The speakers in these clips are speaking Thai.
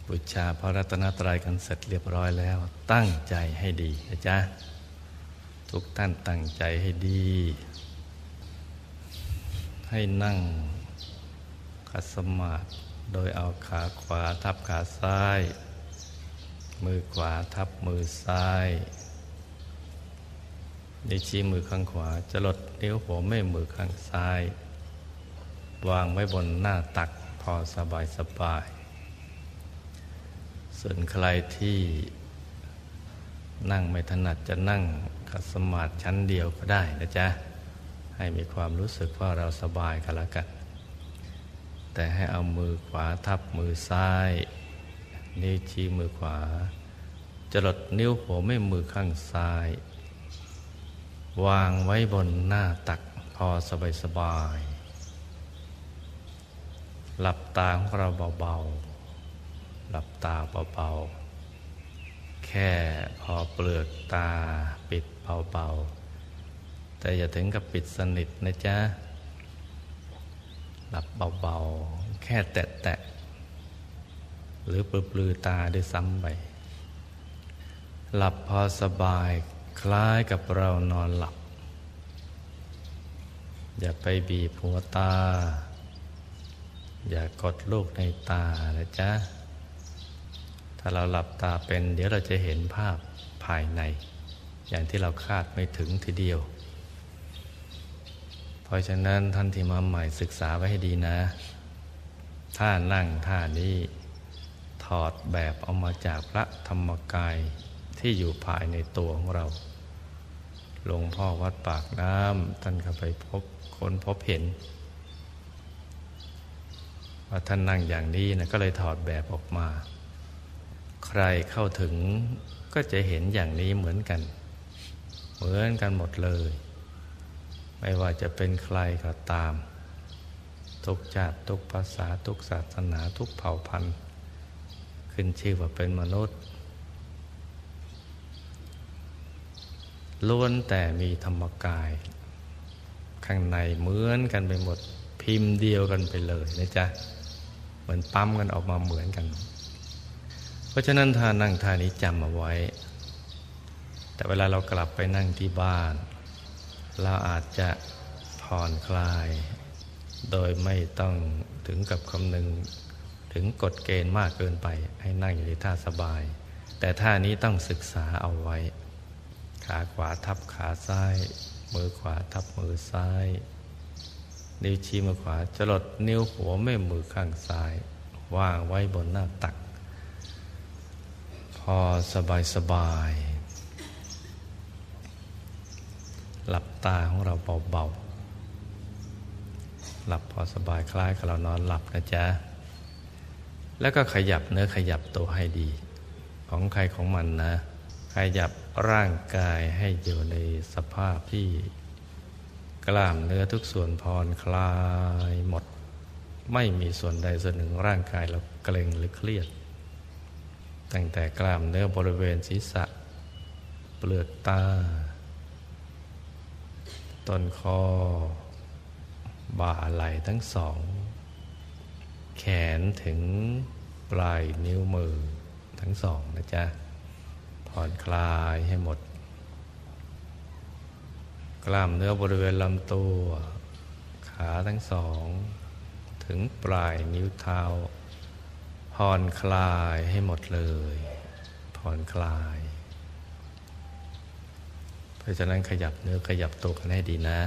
บูชาพระรัตนตรัยกันเสร็จเรียบร้อยแล้วตั้งใจให้ดีนะจ๊ะทุกท่านตั้งใจให้ดีให้นั่งขัดสมาธิโดยเอาขาขวาทับขาซ้ายมือขวาทับมือซ้ายนิ้วชี้มือข้างขวาจรดนิ้วหัวแม่มือข้างซ้ายวางไว้บนหน้าตักพอสบายสบายส่วนใครที่นั่งไม่ถนัดจะนั่งขัดสมาธิชั้นเดียวก็ได้นะจ๊ะให้มีความรู้สึกว่าเราสบายกันแล้วกันแต่ให้เอามือขวาทับมือซ้ายนิ้วชี้มือขวาจรดนิ้วหัวแม่มือข้างซ้ายวางไว้บนหน้าตักพอสบายหลับตาของเราเบาๆหลับตาเบาๆแค่พอเปลือกตาปิดเบาๆแต่อย่าถึงกับปิดสนิทนะจ๊ะหลับเบาๆแค่แตะๆหรือปลือตาด้วยซ้ำไปหลับพอสบายคล้ายกับเรานอนหลับอย่าไปบีบหัวตาอย่ากดลูกในตานะจ๊ะถ้าเราหลับตาเป็นเดี๋ยวเราจะเห็นภาพภายในอย่างที่เราคาดไม่ถึงทีเดียวเพราะฉะนั้นท่านที่มาใหม่ศึกษาไว้ให้ดีนะท่านั่งท่านี้ถอดแบบเอามาจากพระธรรมกายที่อยู่ภายในตัวของเราหลวงพ่อวัดปากน้ำท่านก็ไปค้นพบเห็นว่าท่านนั่งอย่างนี้นะก็เลยถอดแบบออกมาใครเข้าถึงก็จะเห็นอย่างนี้เหมือนกันหมดเลยไม่ว่าจะเป็นใครก็ตามทุกชาติทุกภาษาทุกศาสนาทุกเผ่าพันธุ์ขึ้นชื่อว่าเป็นมนุษย์ล้วนแต่มีธรรมกายข้างในเหมือนกันไปหมดพิมพ์เดียวกันไปเลยนะจ๊ะเหมือนปั๊มกันออกมาเหมือนกันเพราะฉะนั้นท่านั่งท่านี้จำเอาไว้แต่เวลาเรากลับไปนั่งที่บ้านเราอาจจะผ่อนคลายโดยไม่ต้องถึงกับคำนึงถึงกฎเกณฑ์มากเกินไปให้นั่งอยู่ในท่าสบายแต่ท่านี้ต้องศึกษาเอาไว้ขาขวาทับขาซ้ายมือขวาทับมือซ้ายนิ้วชี้มือขวาจรดนิ้วหัวแม่มือข้างซ้ายวางไว้บนหน้าตักพอสบายหลับตาของเราเบาๆหลับพอสบายคล้ายกับเรานอนหลับนะจ๊ะแล้วก็ขยับเนื้อขยับตัวให้ดีของใครของมันนะขยับร่างกายให้อยู่ในสภาพที่กล้ามเนื้อทุกส่วนผ่อนคลายหมดไม่มีส่วนใดส่วนหนึ่งร่างกายเราเกร็งหรือเครียดตั้งแต่กล้ามเนื้อบริเวณศีรษะเปลือกตาต้นคอบ่าไหล่ทั้งสองแขนถึงปลายนิ้วมือทั้งสองนะจ๊ะผ่อนคลายให้หมดกล้ามเนื้อบริเวณลำตัวขาทั้งสองถึงปลายนิ้วเท้าผ่อนคลายให้หมดเลยผ่อนคลายเพราะฉะนั้นขยับเนื้อขยับตัวกันให้ดีนะ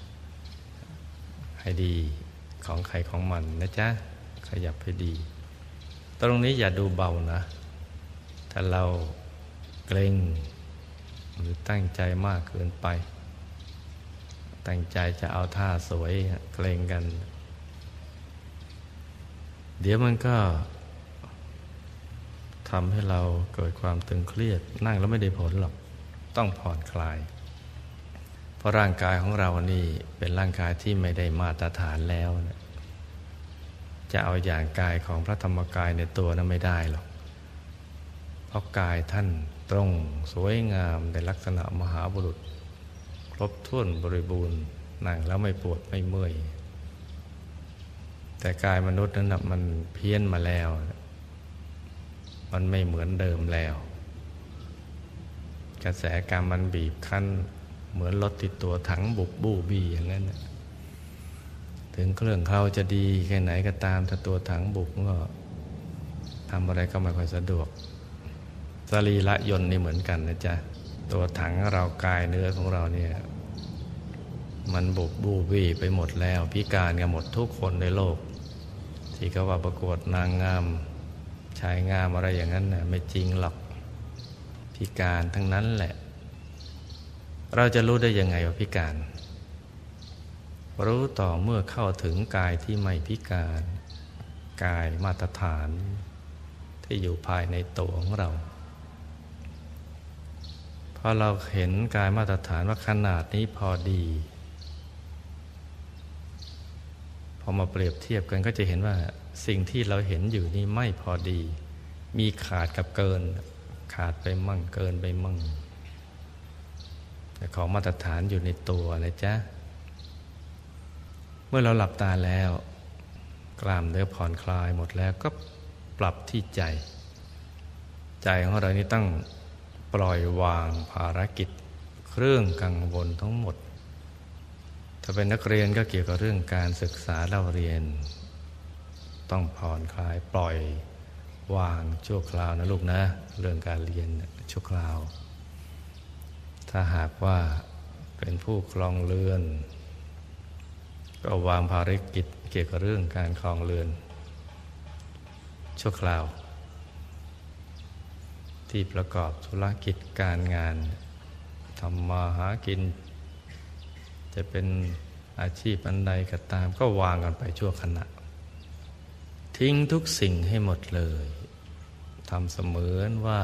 ให้ดีของใครของมันนะจ๊ะขยับให้ดีตรงนี้อย่าดูเบานะถ้าเราเกร็งหรือตั้งใจมากเกินไปตั้งใจจะเอาท่าสวยเกร็งกันเดี๋ยวมันก็ทำให้เราเกิดความตึงเครียดนั่งแล้วไม่ได้ผลหรอกต้องผ่อนคลายเพราะร่างกายของเรานี่เป็นร่างกายที่ไม่ได้มาตรฐานแล้วจะเอาอย่างกายของพระธรรมกายในตัวนั้นไม่ได้หรอกเพราะกายท่านตรงสวยงามในลักษณะมหาบุรุษครบถ้วนบริบูรณ์นั่งแล้วไม่ปวดไม่เมื่อยแต่กายมนุษย์นั้นมันเพี้ยนมาแล้วมันไม่เหมือนเดิมแล้วกระแสกรรมมันบีบคั้นเหมือนรถติดตัวถังบุบบู้บี้อย่างนั้นถึงเครื่องเขาจะดีแค่ไหนก็ตามถ้าตัวถังบุบก็ทำอะไรก็ไม่ค่อยสะดวกสรีระยนต์นี่เหมือนกันนะจ๊ะตัวถังเรากายเนื้อของเราเนี่ยมันบุบบู้บี้ไปหมดแล้วพิการกันหมดทุกคนในโลกที่เขาว่าประกวดนางงามชายงามอะไรอย่างนั้นน่ะไม่จริงหรอกพิการทั้งนั้นแหละเราจะรู้ได้ยังไงว่าพิการรู้ต่อเมื่อเข้าถึงกายที่ไม่พิการกายมาตรฐานที่อยู่ภายในตัวของเราพอเราเห็นกายมาตรฐานว่าขนาดนี้พอดีพอมาเปรียบเทียบกันก็จะเห็นว่าสิ่งที่เราเห็นอยู่นี่ไม่พอดีมีขาดกับเกินขาดไปมั่งเกินไปมั่งแต่ของมาตรฐานอยู่ในตัวนะจ๊ะเมื่อเราหลับตาแล้วกล้ามเนื้อผ่อนคลายหมดแล้วก็ปรับที่ใจของเรานี่ต้องปล่อยวางภารกิจเครื่องกังวลทั้งหมดถ้าเป็นนักเรียนก็เกี่ยวกับเรื่องการศึกษาเล่าเรียนต้องผ่อนคลายปล่อยวางชั่วคราวนะลูกนะเรื่องการเรียนชั่วคราวถ้าหากว่าเป็นผู้ครองเรือนก็วางภารกิจเกี่ยวกับเรื่องการครองเรือนชั่วคราวที่ประกอบธุรกิจการงานทำมาหากินจะเป็นอาชีพอันใดก็ตามก็วางกันไปชั่วขณะทิ้งทุกสิ่งให้หมดเลยทำเสมือนว่า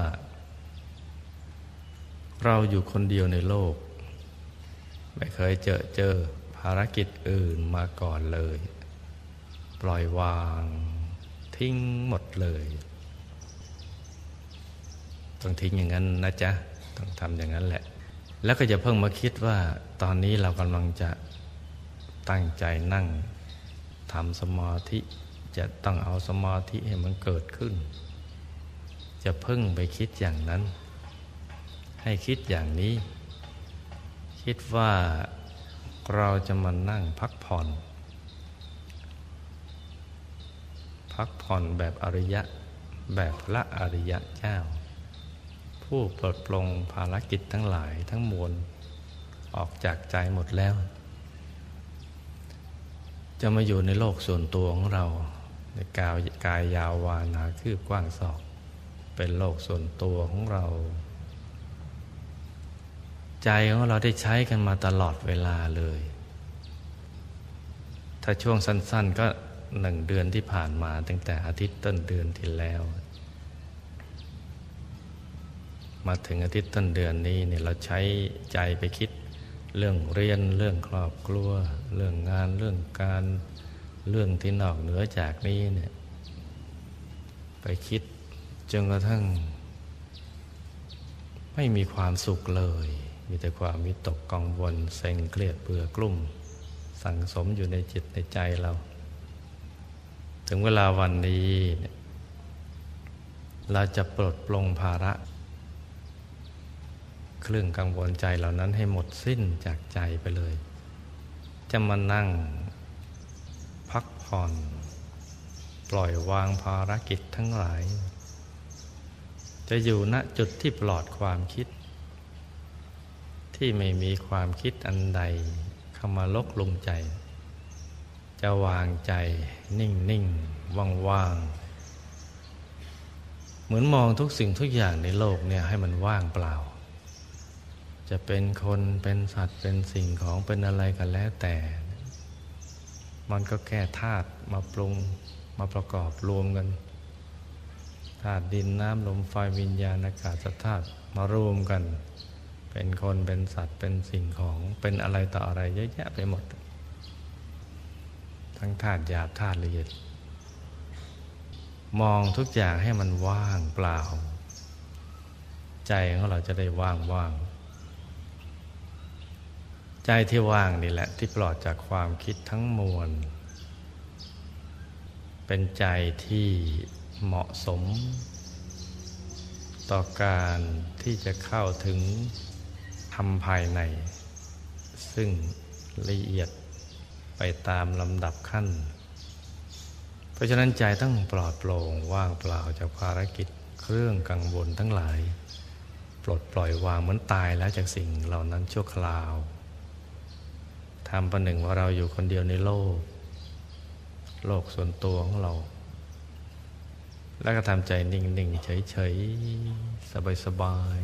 เราอยู่คนเดียวในโลกไม่เคยเจอภารกิจอื่นมาก่อนเลยปล่อยวางทิ้งหมดเลยต้องทิ้งอย่างนั้นนะจ๊ะต้องทำอย่างนั้นแหละแล้วก็จะเพิ่งมาคิดว่าตอนนี้เรากำลังจะตั้งใจนั่งทำสมาธิจะต้องเอาสมาธิให้มันเกิดขึ้นจะเพิ่งไปคิดอย่างนั้นให้คิดอย่างนี้คิดว่าเราจะมานั่งพักผ่อนแบบอริยะแบบพระอริยะเจ้าผู้ปลดปลงภารกิจทั้งหลายทั้งมวลออกจากใจหมดแล้วจะมาอยู่ในโลกส่วนตัวของเราในกายยาววานาคืบกว้างศอกเป็นโลกส่วนตัวของเราใจของเราได้ใช้กันมาตลอดเวลาเลยถ้าช่วงสั้นๆก็1 เดือนที่ผ่านมาตั้งแต่อาทิตย์ต้นเดือนที่แล้วมาถึงอาทิตย์ต้นเดือนนี้เนี่ยเราใช้ใจไปคิดเรื่องเรียนเรื่องครอบครัวเรื่องงานเรื่องการเรื่องที่นอกเหนือจากนี้เนี่ยไปคิดจนกระทั่งไม่มีความสุขเลยมีแต่ความวิตกกังวลเซ็งเครียดเบื่อกลุ้มสั่งสมอยู่ในจิตในใจเราถึงเวลาวันนี้เราจะปลดปลงภาระเครื่องกังวลใจเหล่านั้นให้หมดสิ้นจากใจไปเลยจะมานั่งพักผ่อนปล่อยวางภารกิจทั้งหลายจะอยู่ณจุดที่ปลอดความคิดที่ไม่มีความคิดอันใดเข้ามาลกลุมใจจะวางใจนิ่งๆว่างๆเหมือนมองทุกสิ่งทุกอย่างในโลกเนี่ยให้มันว่างเปล่าจะเป็นคนเป็นสัตว์เป็นสิ่งของเป็นอะไรกันแล้วแต่มันก็แค่ธาตุมาปรุงมาประกอบรวมกันธาตุดินน้ำลมไฟวิญญาณอากาศธาตุมารวมกันเป็นคนเป็นสัตว์เป็นสิ่งของเป็นอะไรต่ออะไรเยอะแยะไปหมดทั้งธาตุหยาบธาตุละเอียดมองทุกอย่างให้มันว่างเปล่าใจของเราจะได้ว่างใจที่ว่างนี่แหละที่ปลอดจากความคิดทั้งมวลเป็นใจที่เหมาะสมต่อการที่จะเข้าถึงธรรมภายในซึ่งละเอียดไปตามลำดับขั้นเพราะฉะนั้นใจต้องปลอดโปร่งว่างเปล่าจากภารกิจเครื่องกังวลทั้งหลายปลดปล่อยวางเหมือนตายแล้วจากสิ่งเหล่านั้นชั่วคราวทำประหนึ่งว่าเราอยู่คนเดียวในโลกส่วนตัวของเราแล้วก็ทำใจนิ่งๆเฉยๆสบาย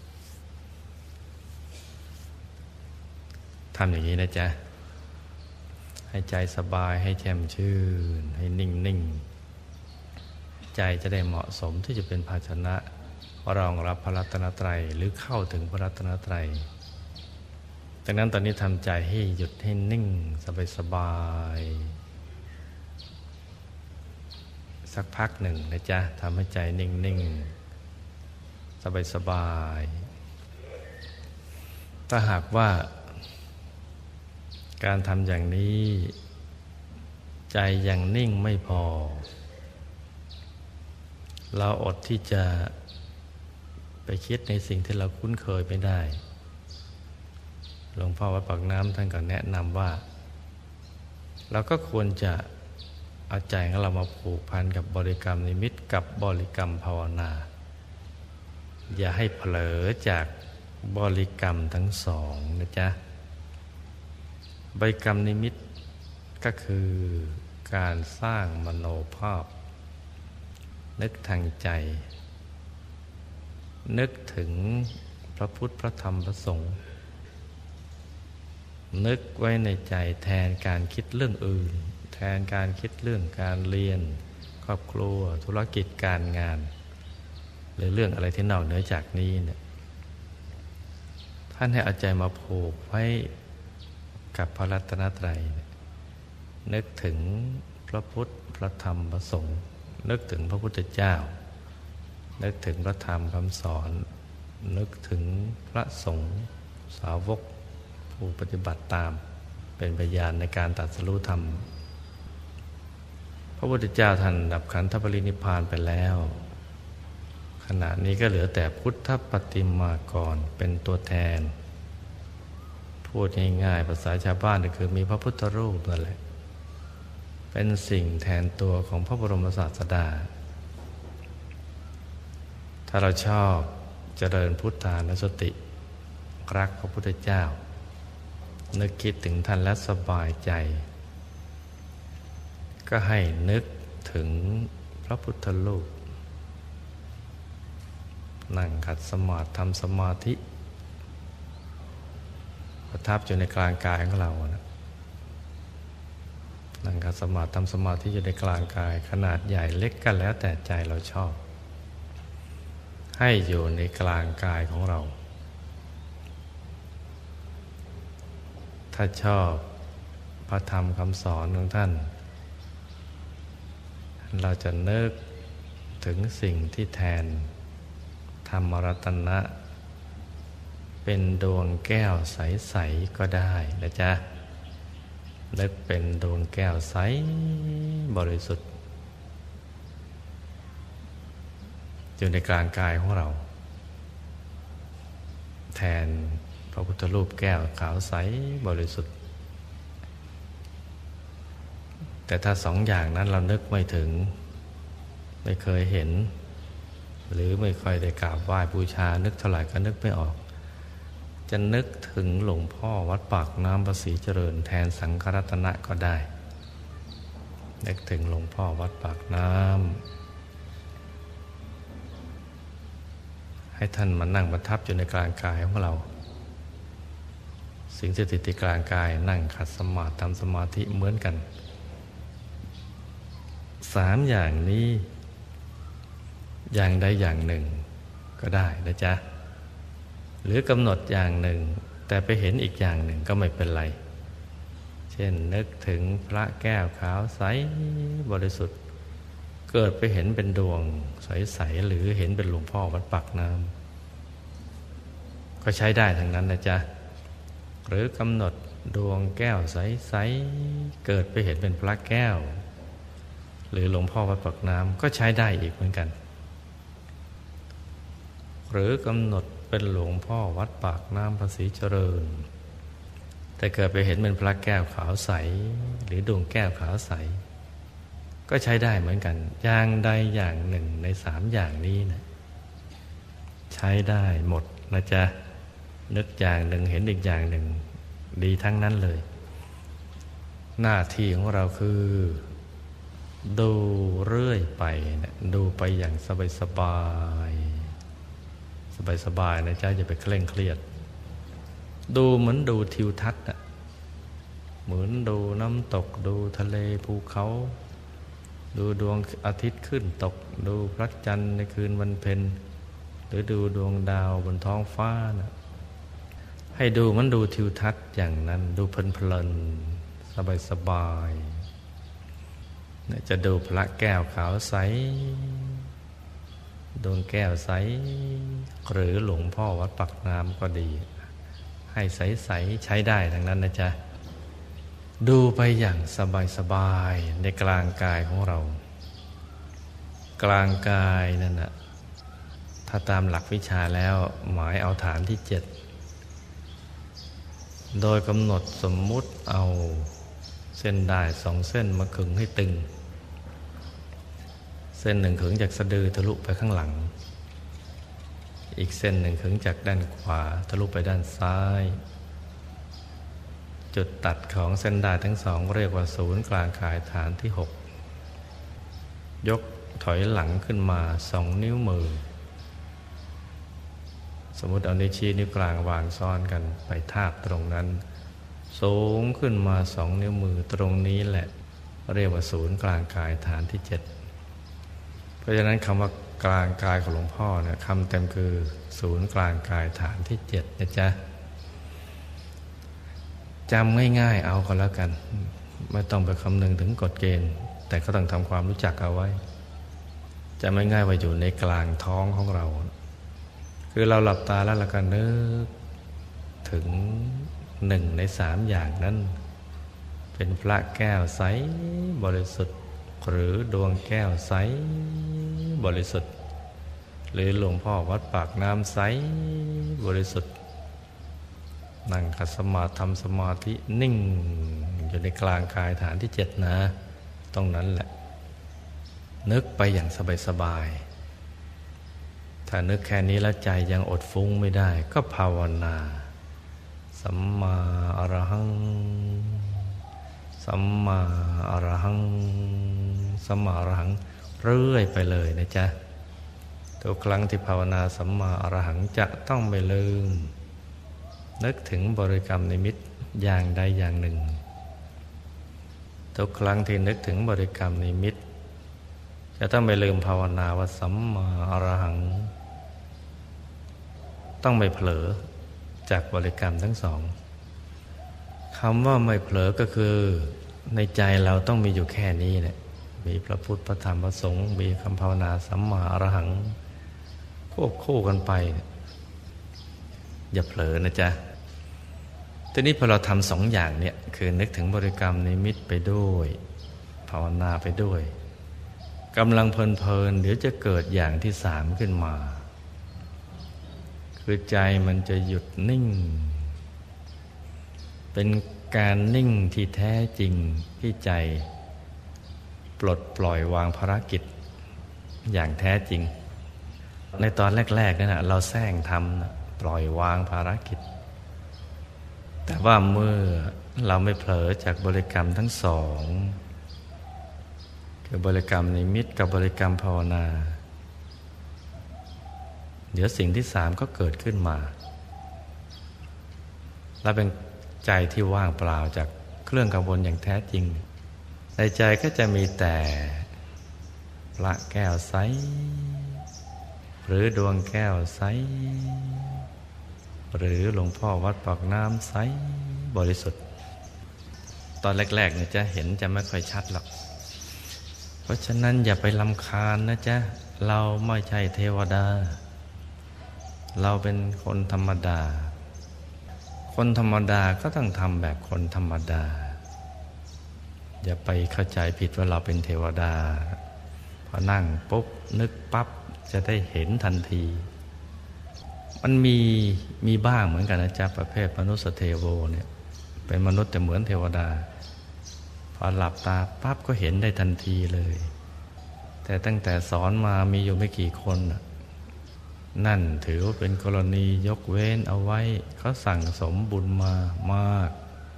ๆทำอย่างนี้นะจ๊ะให้ใจสบายให้แจ่มชื่นให้นิ่งๆใจจะได้เหมาะสมที่จะเป็นภาชนะรองรับพระรัตนตรัยหรือเข้าถึงพระรัตนตรัยดังนั้นตอนนี้ทำใจให้หยุดให้นิ่งสบายๆสักพักหนึ่งนะจ๊ะทำให้ใจนิ่งๆสบายๆถ้าหากว่าการทำอย่างนี้ใจยังนิ่งไม่พอเราอดที่จะไปคิดในสิ่งที่เราคุ้นเคยไม่ได้หลวงพ่อวัดปากน้ำท่านก็แนะนำว่าเราก็ควรจะเอาใจของเรามาผูกพันกับบริกรรมนิมิตกับบริกรรมภาวนาอย่าให้เผลอจากบริกรรมทั้งสองนะจ๊ะบริกรรมนิมิตก็คือการสร้างมโนภาพนึกทางใจนึกถึงพระพุทธพระธรรมพระสงฆ์นึกไว้ในใจแทนการคิดเรื่องอื่นแทนการคิดเรื่องการเรียนครอบครัวธุรกิจการงานหรือเรื่องอะไรที่นอกเหนือจากนี้เนี่ยท่านให้เอาใจมาผูกไว้กับพระรัตนตรัยนึกถึงพระพุทธพระธรรมพระสงฆ์นึกถึงพระพุทธเจ้านึกถึงพระธรรมคำสอนนึกถึงพระสงฆ์สาวกผู้ปฏิบัติตามเป็นพยานในการตรัสรู้ธรรมพระพุทธเจ้าท่านดับขันธปรินิพพานไปแล้วขณะนี้ก็เหลือแต่พุทธปฏิมากรเป็นตัวแทนพูดง่ายๆภาษาชาวบ้านก็คือมีพระพุทธรูปนั่นแหละเป็นสิ่งแทนตัวของพระบรมศาสดาถ้าเราชอบเจริญพุทธานุสติรักพระพุทธเจ้านึกคิดถึงท่านและสบายใจก็ให้นึกถึงพระพุทธรูปนั่งขัดสมาธิทำสมาธิประทับอยู่ในกลางกายของเรานะนั่งขัดสมาธิทำสมาธิอยู่ในกลางกายขนาดใหญ่เล็กก็แล้วแต่ใจเราชอบให้อยู่ในกลางกายของเราถ้าชอบพระธรรมคำสอนของท่านเราจะนึกถึงสิ่งที่แทนธรรมรัตนะเป็นดวงแก้วใสๆก็ได้นะจ๊ะนึกเป็นดวงแก้วใสบริสุทธิ์อยู่ในกลางกายของเราแทนพระพุทธรูปแก้วขาวใสบริสุทธิ์แต่ถ้าสองอย่างนั้นเรานึกไม่ถึงไม่เคยเห็นหรือไม่ค่อยได้กราบไหว้บูชานึกเท่าไหร่ก็นึกไม่ออกจะนึกถึงหลวงพ่อวัดปากน้ำภาษีเจริญแทนสังฆรัตนะก็ได้นึกถึงหลวงพ่อวัดปากน้ำให้ท่านมานั่งประทับอยู่ในกลางกายของเราสิ่งที่ติดที่กลางกายนั่งขัดสมาธิทำสมาธิเหมือนกันสามอย่างนี้อย่างใดอย่างหนึ่งก็ได้นะจ๊ะหรือกำหนดอย่างหนึ่งแต่ไปเห็นอีกอย่างหนึ่งก็ไม่เป็นไรเช่นนึกถึงพระแก้วขาวใสบริสุทธิ์เกิดไปเห็นเป็นดวงใสๆหรือเห็นเป็นหลวงพ่อวัดปากน้ำก็ใช้ได้ทั้งนั้นนะจ๊ะหรือกำหนดดวงแก้วใสๆเกิดไปเห็นเป็นพระแก้วหรือหลวงพ่อวัดปากน้ำก็ใช้ได้อีกเหมือนกันหรือกำหนดเป็นหลวงพ่อวัดปากน้ำภาษีเจริญแต่เกิดไปเห็นเป็นพระแก้วขาวใสหรือดวงแก้วขาวใสก็ใช้ได้เหมือนกันอย่างใดอย่างหนึ่งใน3อย่างนี้นะใช้ได้หมดนะจ๊ะนึกอย่างหนึ่งเห็นอีกอย่างหนึ่งดีทั้งนั้นเลยหน้าที่ของเราคือดูเรื่อยไปนะดูไปอย่างสบายๆนะจ๊ะอย่าไปเคร่งเครียดดูเหมือนดูทิวทัศน์เหมือนดูน้ำตกดูทะเลภูเขาดูดวงอาทิตย์ขึ้นตกดูพระจันทร์ในคืนวันเพ็ญหรือดูดวงดาวบนท้องฟ้านะให้ดูมันดูทิวทัศน์อย่างนั้นดูเพลินๆสบายๆจะดูพระแก้วขาวใสดวงแก้วใสหรือหลวงพ่อวัดปากน้ำก็ดีให้ใสๆใช้ได้ทั้งนั้นนะจ๊ะดูไปอย่างสบายๆในกลางกายของเรากลางกายนั่นน่ะถ้าตามหลักวิชาแล้วหมายเอาฐานที่7โดยกำหนดสมมุติเอาเส้นได้2เส้นมาขึงให้ตึงเส้นหนึ่งขึงจากสะดือทะลุไปข้างหลังอีกเส้นหนึ่งขึงจากด้านขวาทะลุไปด้านซ้ายจุดตัดของเส้นได้ทั้งสองเรียกว่าศูนย์กลางกายฐานที่6ยกถอยหลังขึ้นมา2นิ้วมือสมมุติเอานิ้วชี้นิ้วกลางวางซ้อนกันไปทาบตรงนั้นสูงขึ้นมา2นิ้วมือตรงนี้แหละเรียกว่าศูนย์กลางกายฐานที่7เพราะฉะนั้นคำว่ากลางกายของหลวงพ่อเนี่ยคำเต็มคือศูนย์กลางกายฐานที่7นะจ๊ะจำง่ายๆเอาก็แล้วกันไม่ต้องไปคำนึงถึงกฎเกณฑ์แต่ก็ต้องทำความรู้จักเอาไว้จะไม่ง่ายว่าอยู่ในกลางท้องของเราคือเราหลับตาแล้วเราก็นึกถึง1ใน3อย่างนั้นเป็นพระแก้วใสบริสุทธิ์หรือดวงแก้วใสบริสุทธิ์หรือหลวงพ่อวัดปากน้ำใสบริสุทธิ์นั่งขัดสมาธิทำสมาธินิ่งอยู่ในกลางกายฐานที่7นะตรงนั้นแหละนึกไปอย่างสบายๆถ้านึกแค่นี้แล้วใจยังอดฟุ้งไม่ได้ก็ภาวนาสัมมาอรหังสัมมาอรหังสัมมาอรหังเรื่อยไปเลยนะจ๊ะทุกครั้งที่ภาวนาสัมมาอรหังจะต้องไม่ลืมนึกถึงบริกรรมนิมิตอย่างใดอย่างหนึ่งทุกครั้งที่นึกถึงบริกรรมนิมิตจะต้องไม่ลืมภาวนาว่าสัมมาอรหังต้องไม่เผลอจากบริกรรมทั้งสองคำว่าไม่เผลอก็คือในใจเราต้องมีอยู่แค่นี้แหละมีพระพุทธพระธรรมพระสงฆ์มีคำภาวนาสัมมาอรหังควบคู่กันไปอย่าเผลอนะจ๊ะทีนี้พอเราทำ2อย่างเนี่ยคือนึกถึงบริกรรมนิมิตไปด้วยภาวนาไปด้วยกำลังเพลินๆเดี๋ยวจะเกิดอย่างที่3ขึ้นมาคือใจมันจะหยุดนิ่งเป็นการนิ่งที่แท้จริงที่ใจปลดปล่อยวางภารกิจอย่างแท้จริงในตอนแรกๆนั่นนะเราแซงทำปล่อยวางภารกิจแต่ว่าเมื่อเราไม่เผลอจากบริกรรมทั้งสองคือบริกรรมนิมิตกับบริกรรมภาวนาเดี๋ยวสิ่งที่3ก็เกิดขึ้นมาและเป็นใจที่ว่างเปล่าจากเครื่องกังวลอย่างแท้จริงในใจก็จะมีแต่พระแก้วใสหรือดวงแก้วใสหรือหลวงพ่อวัดปากน้ำใสบริสุทธิ์ตอนแรกๆเนี่ยจะเห็นจะไม่ค่อยชัดหรอกเพราะฉะนั้นอย่าไปรำคาญนะจ๊ะเราไม่ใช่เทวดาเราเป็นคนธรรมดาคนธรรมดาก็ต้องทำแบบคนธรรมดาอย่าไปเข้าใจผิดว่าเราเป็นเทวดาพอนั่งปุ๊บนึกปั๊บจะได้เห็นทันทีมันมีบ้างเหมือนกันนะจ๊ะประเภทมนุษย์เทโวเนี่ยเป็นมนุษย์แต่เหมือนเทวดาพอหลับตาปั๊บก็เห็นได้ทันทีเลยแต่ตั้งแต่สอนมามีอยู่ไม่กี่คนนั่นถือว่าเป็นกรณียกเว้นเอาไว้เขาสั่งสมบุญมามาก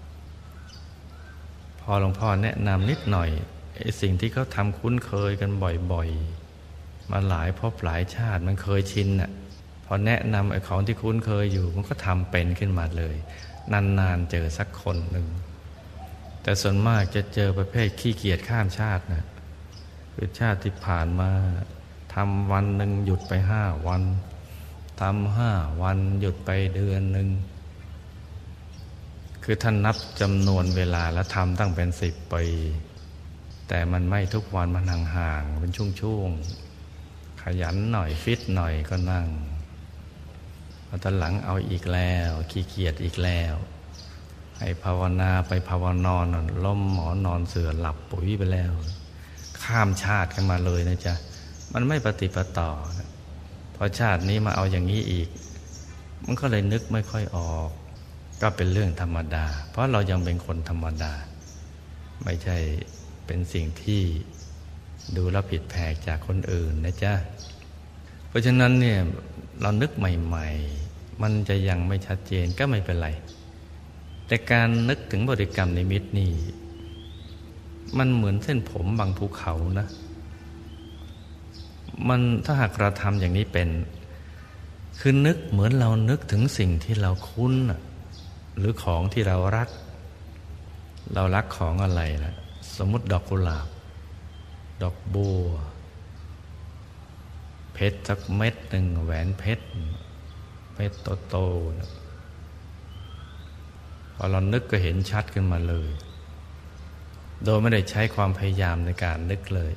พอหลวงพ่อแนะนำนิดหน่อยไอ้สิ่งที่เขาทำคุ้นเคยกันบ่อยๆมาหลายภพหลายชาติมันเคยชินน่ะพอแนะนำไอ้ของที่คุ้นเคยอยู่มันก็ทำเป็นขึ้นมาเลยนานๆเจอสักคนหนึ่งแต่ส่วนมากจะเจอประเภทขี้เกียจข้ามชาตินะคือชาติที่ผ่านมาทำวันหนึ่งหยุดไป5 วันทำ5 วันหยุดไปเดือนหนึ่งคือท่านนับจำนวนเวลาแล้วทำตั้งเป็น10 ปีแต่มันไม่ทุกวันมันห่างๆเป็นช่วงๆขยันหน่อยฟิตหน่อยก็นั่งพอตอนหลังเอาอีกแล้วขี้เกียจอีกแล้วให้ภาวนาไปภาวนอนล้มหมอนอนเสื่อหลับปุ๋ยไปแล้วข้ามชาติกันมาเลยนะจ๊ะมันไม่ปฏิปต่อนะพอชาตินี้มาเอาอย่างนี้อีกมันก็เลยนึกไม่ค่อยออกก็เป็นเรื่องธรรมดาเพราะเรายังเป็นคนธรรมดาไม่ใช่เป็นสิ่งที่ดูแลผิดแผกจากคนอื่นนะจ๊ะเพราะฉะนั้นเนี่ยเรานึกใหม่ๆมันจะยังไม่ชัดเจนก็ไม่เป็นไรแต่การนึกถึงบริกรรมนิมิตนี่มันเหมือนเส้นผมบางภูเขานะมันถ้าหากเราทำอย่างนี้เป็นคือนึกเหมือนเรานึกถึงสิ่งที่เราคุ้นหรือของที่เรารักของอะไรล่ะสมมุติดอกกุหลาบดอกบัวเพชรสักเม็ดหนึ่งแหวนเพชรโตๆนะพอเรานึกก็เห็นชัดขึ้นมาเลยโดยไม่ได้ใช้ความพยายามในการนึกเลย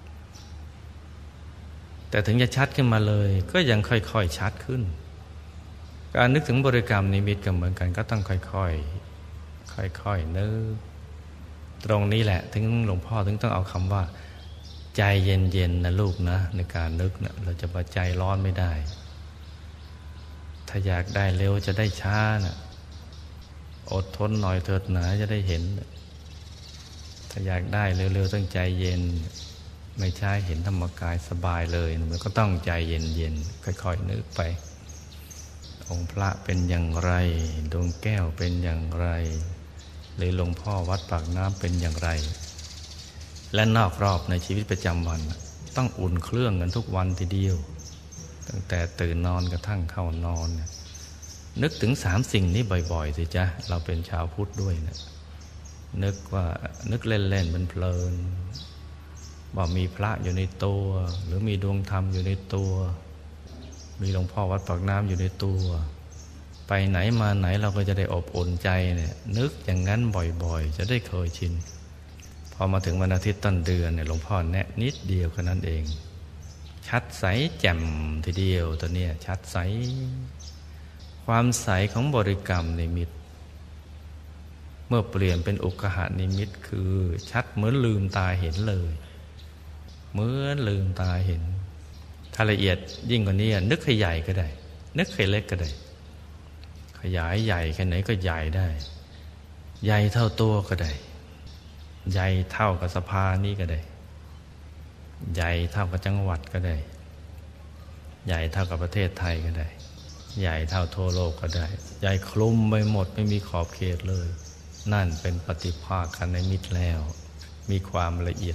แต่ถึงจะชัดขึ้นมาเลยก็ยังค่อยๆชัดขึ้นการนึกถึงบริกรรมนิมิตก็เหมือนกันก็ต้องค่อยๆนึกตรงนี้แหละถึงหลวงพ่อถึงต้องเอาคำว่าใจเย็นๆนะลูกนะในการนึกนะเราจะมาใจร้อนไม่ได้ถ้าอยากได้เร็วจะได้ช้านะอดทนหน่อยเถิดหนาจะได้เห็นถ้าอยากได้เร็วๆต้องใจเย็นไม่ใช่เห็นธรรมกายสบายเลยมันก็ต้องใจเย็นๆค่อยๆนึกไปองค์พระเป็นอย่างไรดวงแก้วเป็นอย่างไรหรือหลวงพ่อวัดปากน้ำเป็นอย่างไรและนอกรอบในชีวิตประจำวันต้องอุ่นเครื่องกันทุกวันทีเดียวตั้งแต่ตื่นนอนกระทั่งเข้านอนนึกถึง3 สิ่งนี้บ่อยๆสิจ๊ะเราเป็นชาวพุทธด้วยนะนึกเล่นๆเพลินว่ามีพระอยู่ในตัวหรือมีดวงธรรมอยู่ในตัวมีหลวงพ่อวัดปากน้ำอยู่ในตัวไปไหนมาไหนเราก็จะได้อบอุ่นใจเนี่ยนึกอย่างนั้นบ่อยๆจะได้เคยชินพอมาถึงวันอาทิตย์ต้นเดือนเนี่ยหลวงพ่อแนะนิดเดียวแค่นั้นเองชัดใสแจ่มทีเดียวตัวเนี้ยชัดใสความใสของบริกรรมนิมิตเมื่อเปลี่ยนเป็นอุกหานิมิตคือชัดเหมือนลืมตาเห็นเลยเหมือนลืมตาเห็นถ้าละเอียดยิ่งกว่านี้นึกให้ใหญ่ก็ได้นึกให้เล็กก็ได้ขยายใหญ่แค่ไหนก็ใหญ่ได้ใหญ่เท่าตัวก็ได้ใหญ่เท่ากับสภานี้ก็ได้ใหญ่เท่ากับจังหวัดก็ได้ใหญ่เท่ากับประเทศไทยก็ได้ใหญ่เท่าทั่วโลกก็ได้ใหญ่คลุมไปหมดไม่มีขอบเขตเลยนั่นเป็นปฏิภาคนิมิตแล้วมีความละเอียด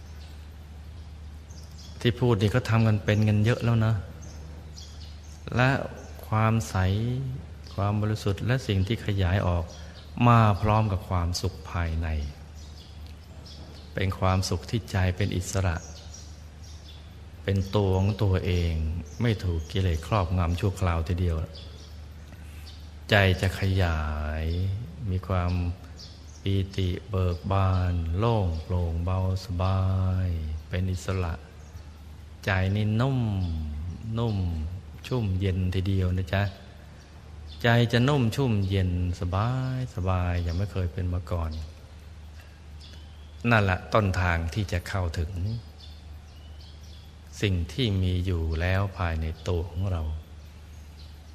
ที่พูดนี่ก็ทำกันเป็นกันเยอะแล้วนะและความใสความบริสุทธิ์และสิ่งที่ขยายออกมาพร้อมกับความสุขภายในเป็นความสุขที่ใจเป็นอิสระเป็นตัวของตัวเองไม่ถูกกิเลสครอบงำชั่วคราวทีเดียวใจจะขยายมีความปีติเบิกบานโล่งโปร่งเบาสบายเป็นอิสระใจนี่นุ่มชุ่มเย็นทีเดียวนะจ๊ะใจจะนุ่มชุ่มเย็นสบายอย่างไม่เคยเป็นมาก่อนนั่นแหละต้นทางที่จะเข้าถึงสิ่งที่มีอยู่แล้วภายในตัวของเรา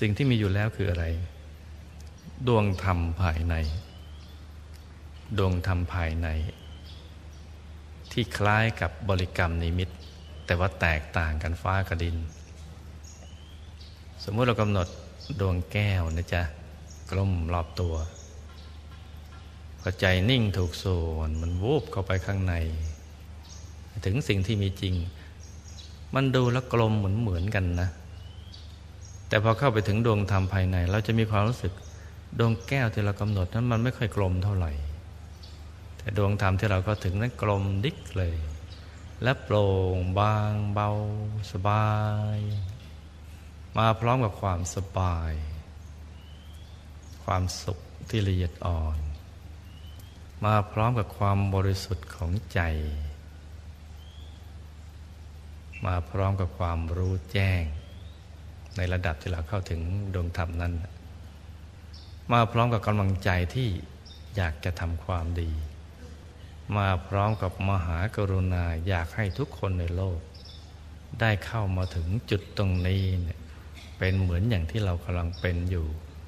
สิ่งที่มีอยู่แล้วคืออะไรดวงธรรมภายในดวงธรรมภายในที่คล้ายกับบริกรรมนิมิตแต่ว่าแตกต่างกันฟ้ากับดินสมมุติเรากำหนดดวงแก้วนะจ๊ะกลมรอบตัวพอใจนิ่งถูกส่วนมันวูบเข้าไปข้างในถึงสิ่งที่มีจริงมันดูแล้วกลมเหมือนกันนะแต่พอเข้าไปถึงดวงธรรมภายในเราจะมีความรู้สึกดวงแก้วที่เรากำหนดนั้นมันไม่ค่อยกลมเท่าไหร่แต่ดวงธรรมที่เราก็ถึงนั้นกลมดิกเลยและโปร่งบางเบาสบายมาพร้อมกับความสบายความสุขที่ละเอียดอ่อนมาพร้อมกับความบริสุทธิ์ของใจมาพร้อมกับความรู้แจ้งในระดับที่เราเข้าถึงดวงธรรมนั้นมาพร้อมกับกำลังใจที่อยากจะทำความดีมาพร้อมกับมหากรุณาอยากให้ทุกคนในโลกได้เข้ามาถึงจุดตรงนี้เนี่ยเป็นเหมือนอย่างที่เรากำลังเป็นอยู่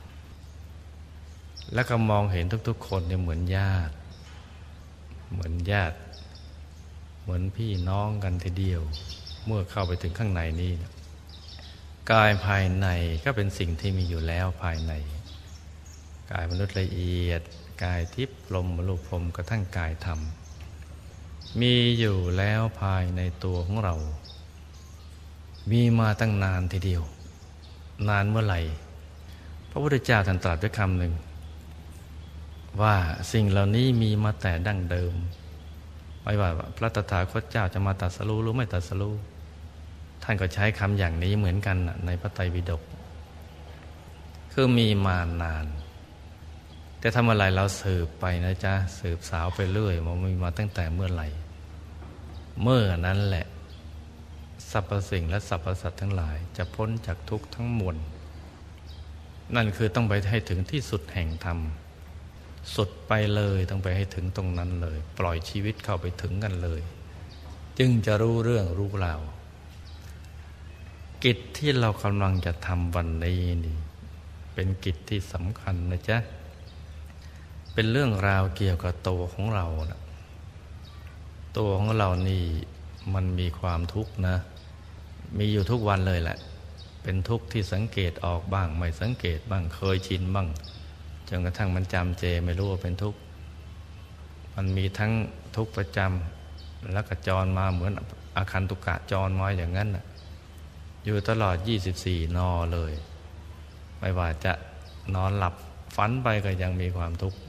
และก็มองเห็นทุกๆคนเนี่ยเหมือนญาติเหมือนญาติเหมือนพี่น้องกันทีเดียวเมื่อเข้าไปถึงข้างในนี้กายภายในก็เป็นสิ่งที่มีอยู่แล้วภายในกายมนุษย์ละเอียดกายทิพย์ลมรูปพรหมกระทั่งกายธรรมมีอยู่แล้วภายในตัวของเรามีมาตั้งนานทีเดียวนานเมื่อไหร่พระพุทธเจ้าท่านตรัสด้วยคำหนึ่งว่าสิ่งเหล่านี้มีมาแต่ดั้งเดิมไม่ว่าพระตถาคตเจ้าจะมาตรัสรู้หรือไม่ตรัสรู้ท่านก็ใช้คำอย่างนี้เหมือนกันในพระไตรปิฎกคือมีมานานแต่ทำอะไรเราสืบไปนะจ๊ะสืบสาวไปเรื่อยว่ามีมาตั้งแต่เมื่อไหร่เมื่อนั้นแหละสรรพสิ่งและสรรพสัตว์ทั้งหลายจะพ้นจากทุกข์ทั้งมวลนั่นคือต้องไปให้ถึงที่สุดแห่งธรรมสุดไปเลยต้องไปให้ถึงตรงนั้นเลยปล่อยชีวิตเข้าไปถึงกันเลยจึงจะรู้เรื่องรู้ราวกิจที่เรากำลังจะทำวันนี้นี่เป็นกิจที่สำคัญนะจ๊ะเป็นเรื่องราวเกี่ยวกับตัวของเรานะตัวของเรานี่มันมีความทุกข์นะมีอยู่ทุกวันเลยแหละเป็นทุกข์ที่สังเกตออกบ้างไม่สังเกตบ้างเคยชินบ้างจนกระทั่งมันจำเจไม่รู้ว่าเป็นทุกข์มันมีทั้งทุกข์ประจำแล้วก็จรมาเหมือนอาคันตุกะจรมาอย่างนั้นอยู่ตลอด24 น.เลยไม่ว่าจะนอนหลับฝันไปก็ยังมีความทุกข์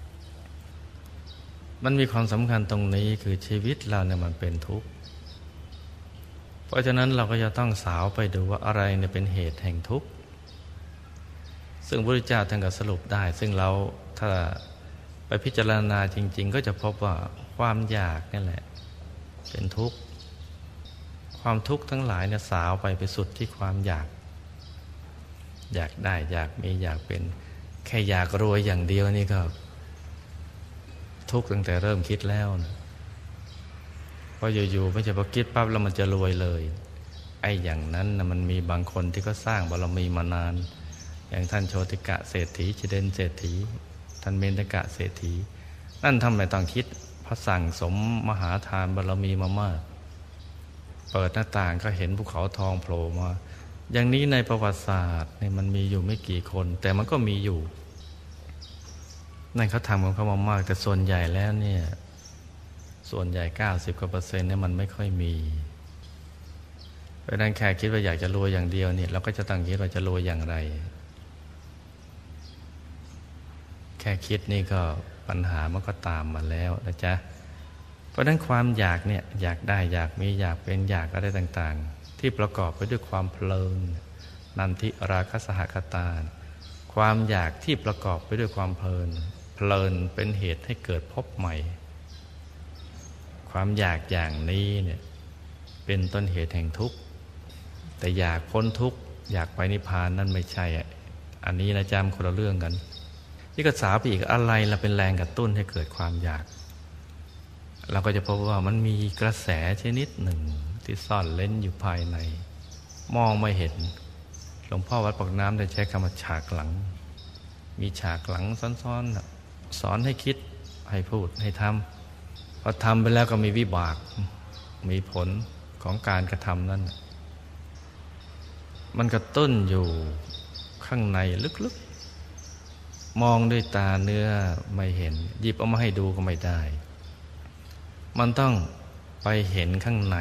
มันมีความสำคัญตรงนี้คือชีวิตเราเนี่ยมันเป็นทุกข์เพราะฉะนั้นเราก็จะต้องสาวไปดูว่าอะไรเนี่ยเป็นเหตุแห่งทุกข์ซึ่งพระพุทธเจ้าท่านก็สรุปได้ซึ่งเราถ้าไปพิจารณาจริงๆก็จะพบว่าความอยากนี่แหละเป็นทุกข์ความทุกข์ทั้งหลายเนี่ยสาวไปสุดที่ความอยากได้อยากมีอยากเป็นแค่อยากรวยอย่างเดียวนี่ก็ทุกข์ตั้งแต่เริ่มคิดแล้วนะเพราะอยู่ๆไม่ใช่พอคิดปั๊บแล้วมันจะรวยเลยไอ้อย่างนั้นนะมันมีบางคนที่ก็สร้างบารมีมานานอย่างท่านโชติกะเศรษฐีจิเดนเศรษฐีท่านเมนกะเศรษฐีนั่นทำไมต้องคิดพระสั่งสมมหาทานบารมีมามากเปิดหน้าต่างก็เห็นภูเขาทองโผล่มาอย่างนี้ในประวัติศาสตร์เนี่ยมันมีอยู่ไม่กี่คนแต่มันก็มีอยู่นั่นเขาทำของเขามามากแต่ส่วนใหญ่แล้วเนี่ยส่วนใหญ่90%เนี่ยมันไม่ค่อยมีเพราะนั้นแค่คิดว่าอยากจะรวยอย่างเดียวเนี่ยเราก็จะตั้งคิดว่าจะรวยอย่างไรแค่คิดนี่ก็ปัญหามันก็ตามมาแล้วนะจ๊ะเพราะนั้นความอยากเนี่ยอยากได้อยากมีอยากเป็นอยากอะไรต่างๆที่ประกอบไปด้วยความเพลินนันทิราคะสหคตาความอยากที่ประกอบไปด้วยความเพลินเป็นเหตุให้เกิดภพใหม่ความอยากอย่างนี้เนี่ยเป็นต้นเหตุแห่งทุกข์แต่อยากพ้นทุกข์อยากไปนิพพานนั่นไม่ใช่อันนี้นะจำคนละเรื่องกันที่กระสาไปอีกอะไรเราเป็นแรงกระตุ้นให้เกิดความอยากเราก็จะพบว่ามันมีกระแสชนิดหนึ่งที่ซ่อนเร้นอยู่ภายในมองไม่เห็นหลวงพ่อวัดปากน้ำได้ใช้คำว่าฉากหลังมีฉากหลังซ้อนๆสอนให้คิดให้พูดให้ทำพอทำไปแล้วก็มีวิบากมีผลของการกระทำนั้นมันกระตุ้นอยู่ข้างในลึกๆมองด้วยตาเนื้อไม่เห็นหยิบเอามาให้ดูก็ไม่ได้มันต้องไปเห็นข้างใน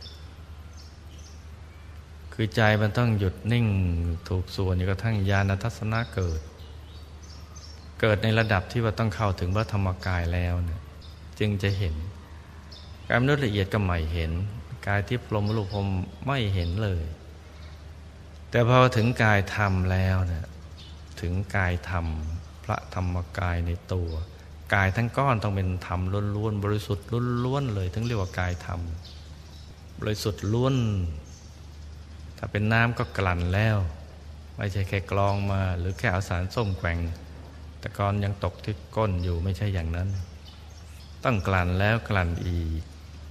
คือใจมันต้องหยุดนิ่งถูกส่วนจนกระทั่งญาณทัศนะเกิดในระดับที่ว่าต้องเข้าถึงพระธรรมกายแล้วเนี่ยจึงจะเห็นกายมนุษย์ละเอียดก็ไม่เห็นกายทิพย์พรหมรูปพรหมไม่เห็นเลยแต่พอถึงกายธรรมแล้วเนี่ยถึงกายธรรมพระธรรมกายในตัวกายทั้งก้อนต้องเป็นธรรมล้วนๆบริสุทธิ์ล้วนๆเลยถึงเรียกว่ากายธรรมบริสุทธิ์ล้วนถ้าเป็นน้ำก็กลั่นแล้วไม่ใช่แค่กรองมาหรือแค่เอาสารส้มแกว่งแต่ก่อนยังตกที่ก้นอยู่ไม่ใช่อย่างนั้นต้องกลั่นแล้วกลั่นอีก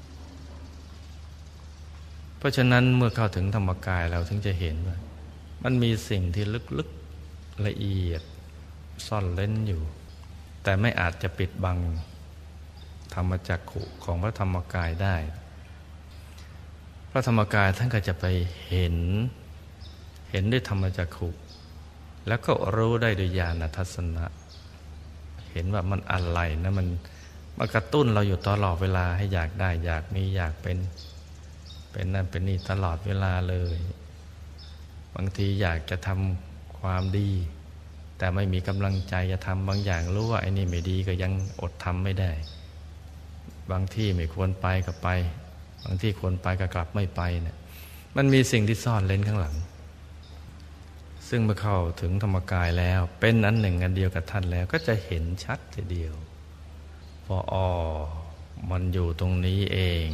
เพราะฉะนั้นเมื่อเข้าถึงธรรมกายเราถึงจะเห็นว่ามันมีสิ่งที่ลึกๆละเอียดซ่อนเร้นอยู่แต่ไม่อาจจะปิดบังธรรมจักขุของพระธรรมกายได้พระธรรมกายท่านก็จะไปเห็นด้วยธรรมจักขุแล้วก็รู้ได้โดยญาณทัศนะเห็นว่ามันอะไรนะมันกระตุ้นเราอยู่ตลอดเวลาให้อยากได้อยากมีอยากเป็นนั่นเป็นนี่ตลอดเวลาเลยบางทีอยากจะทำความดีแต่ไม่มีกำลังใจจะทำบางอย่างรู้ว่าไอ้นี่ไม่ดีก็ยังอดทำไม่ได้บางที่ไม่ควรไปก็ไปบางที่ควรไปก็กลับไม่ไปเนี่ยมันมีสิ่งที่ซ่อนเร้นข้างหลังซึ่งเมื่อเข้าถึงธรรมกายแล้วเป็นอันหนึ่งอันเดียวกับท่านแล้วก็จะเห็นชัดทีเดียวพอมันอยู่ตรงนี้เอง